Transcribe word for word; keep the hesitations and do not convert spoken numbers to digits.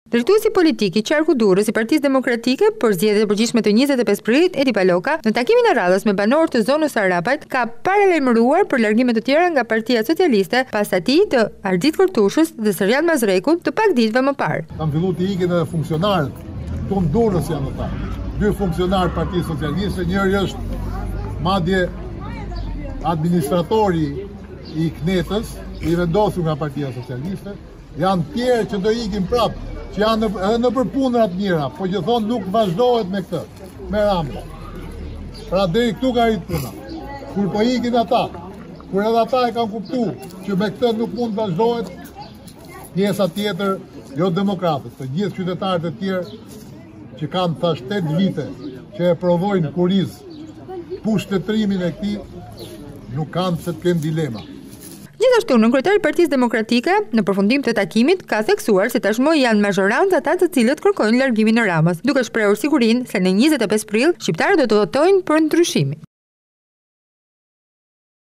Drejtuesi politik i qarku Durrës i Partisë Demokratike për zgjedhjet e përgjithshme të njëzet e pesë prillit, Edi Paloka, në takimin e radhës me banorët të zonës Sarapajt, ka paralajmëruar për largime të tjera nga Partia Socialiste pas atij të Ardit Kortushës dhe Serian Mazrekut të pak ditëve më parë. Kam filluar të ikin edhe funksionarët tonë Durrës janë ata. Dy funksionarë Partisë Socialiste, njëri është madje administratori i Knetës, i vendosur nga Partia Socialiste, janë tjerë që do ikin prapë, që janë edhe në përpunërat mira, po që thonë nuk vazhdohet me këtë, me Rambo. Pra deri këtu ka rritë puna. Kur po ikin ata, kur edhe ata e kanë kuptu që me këtë nuk mund vazhdohet, pjesa tjetër, jo demokratët, të gjithë qytetarët e tjerë që kanë thash tetë vite, që e provojnë kuriz, pushtetrimin e këtij, nuk kanë se të kenë dilema. Gjithashtu, në kryetari i Partisë Demokratike, në përfundim të takimit, ka theksuar se tashmë janë mazhorancë ata të cilët kërkojnë largimin e Ramës, duke shprehur sigurinë se në njëzet e pesë prill shqiptarët do të votojnë për ndryshimin.